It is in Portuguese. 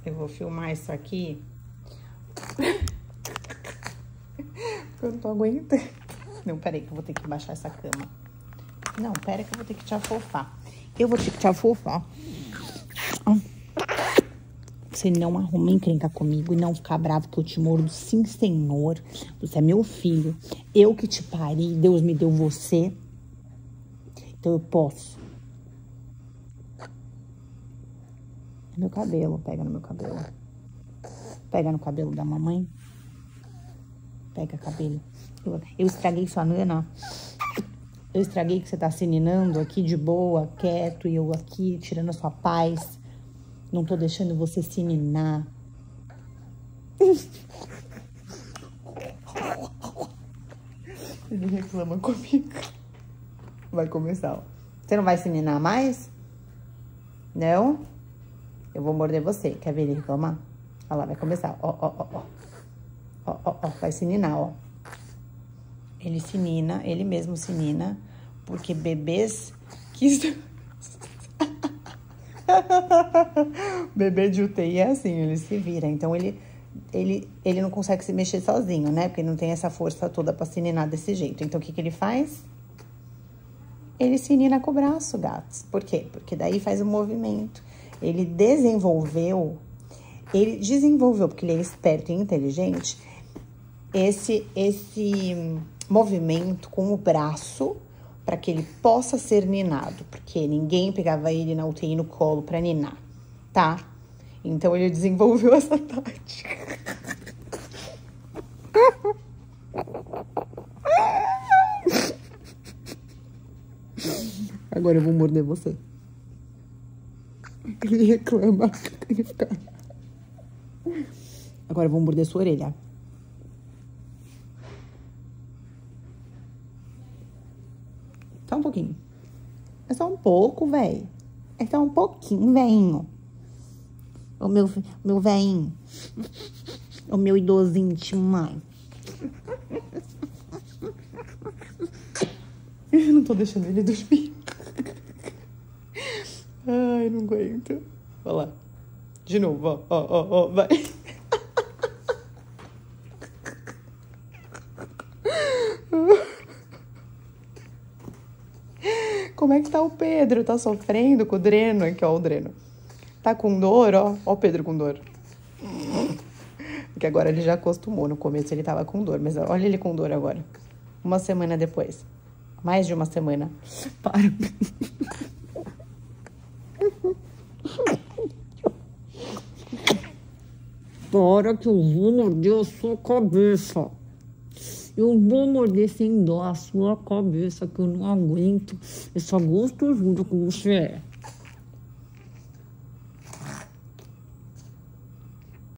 Eu vou filmar isso aqui. Eu não tô aguentando. Não, peraí que eu vou ter que baixar essa cama. Não, pera que eu vou ter que te afofar. Eu vou ter que te afofar. Você não arruma encrenca comigo e não ficar bravo que eu te mordo. Sim, senhor. Você é meu filho. Eu que te pari. Deus me deu você. Então eu posso. Meu cabelo. Pega no meu cabelo. Pega no cabelo da mamãe. Pega cabelo. Eu estraguei sua nana. Eu estraguei que você tá se ninando aqui de boa, quieto. E eu aqui tirando a sua paz. Não tô deixando você se ninar. Ele reclama comigo. Vai começar, ó. Você não vai se ninar mais? Não? Eu vou morder você. Quer ver ele reclamar? Olha lá, vai começar. Ó, ó, ó, ó. Ó, ó, ó. Vai se ninar, ó. Ele se nina, ele mesmo se nina. Porque bebês que... Bebê de UTI é assim, ele se vira. Então, ele não consegue se mexer sozinho, né? Porque não tem essa força toda pra se ninar desse jeito. Então, o que que ele faz? Ele se nina com o braço, gatos. Por quê? Porque daí faz o movimento. Ele desenvolveu, porque ele é esperto e inteligente, esse movimento com o braço para que ele possa ser ninado, porque ninguém pegava ele na UTI no colo para ninar, tá? Então, ele desenvolveu essa tática. Agora eu vou morder você. Ele reclama. Ele fica... Agora eu vou morder sua orelha. Só um pouquinho. É só um pouco, velho. É só um pouquinho, velhinho. O meu velhinho. O meu idosinho de mãe. Eu não tô deixando ele dormir. Ai, não aguento. Olha lá. De novo, ó, ó, ó, ó, vai. Como é que tá o Pedro? Tá sofrendo com o dreno? Aqui, ó, o dreno. Tá com dor, ó. Ó o Pedro com dor. Porque agora ele já acostumou. No começo ele tava com dor, mas olha ele com dor agora. Uma semana depois. Mais de uma semana. Para. Para que eu vou morder a sua cabeça. Eu vou morder sem dó a sua cabeça, que eu não aguento essa gostosura que você é.